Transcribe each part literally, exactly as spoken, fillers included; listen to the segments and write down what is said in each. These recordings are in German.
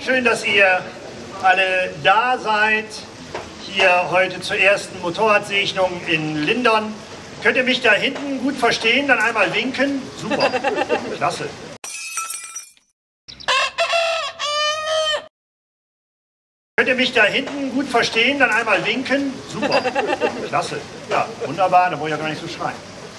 schön, dass ihr alle da seid. Hier heute zur ersten Motorradsegnung in Lindern. Könnt ihr mich da hinten gut verstehen? Dann einmal winken. Super, klasse. Könnt ihr mich da hinten gut verstehen? Dann einmal winken. Super, klasse. Ja, wunderbar, da wollte ich ja gar nicht so schreien.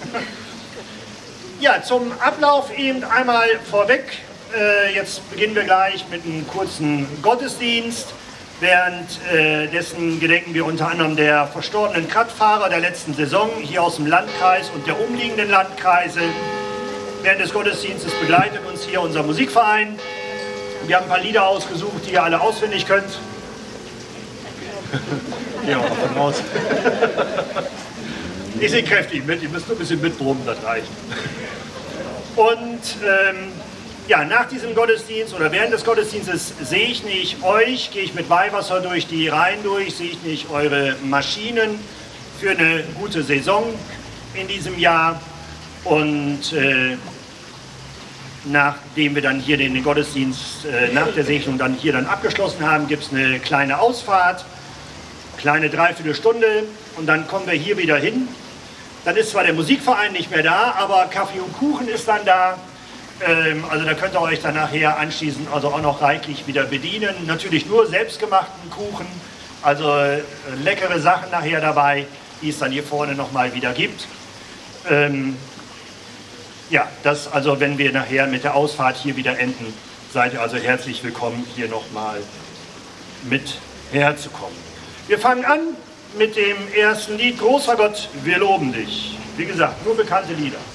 Ja, zum Ablauf eben einmal vorweg. Äh, jetzt beginnen wir gleich mit einem kurzen Gottesdienst. Währenddessen gedenken wir unter anderem der verstorbenen Kraftfahrer der letzten Saison hier aus dem Landkreis und der umliegenden Landkreise. Während des Gottesdienstes begleitet uns hier unser Musikverein. Wir haben ein paar Lieder ausgesucht, die ihr alle auswendig könnt. Gehen wir mal davon aus. Ich sehe kräftig mit, ihr müsst nur ein bisschen mitbrummen, das reicht. Und ähm, ja, nach diesem Gottesdienst oder während des Gottesdienstes sehe ich nicht euch, gehe ich mit Weihwasser durch die Reihen durch, sehe ich nicht eure Maschinen für eine gute Saison in diesem Jahr. Und äh, nachdem wir dann hier den Gottesdienst äh, nach der Segnung dann hier dann abgeschlossen haben, gibt es eine kleine Ausfahrt, kleine Dreiviertelstunde und dann kommen wir hier wieder hin. Dann ist zwar der Musikverein nicht mehr da, aber Kaffee und Kuchen ist dann da. Ähm, also da könnt ihr euch dann nachher anschließend also auch noch reichlich wieder bedienen. Natürlich nur selbstgemachten Kuchen, also äh, leckere Sachen nachher dabei, die es dann hier vorne nochmal wieder gibt. Ähm, ja, das also, wenn wir nachher mit der Ausfahrt hier wieder enden, seid ihr also herzlich willkommen, hier nochmal mit herzukommen. Wir fangen an mit dem ersten Lied, Großer Gott, wir loben dich. Wie gesagt, nur bekannte Lieder.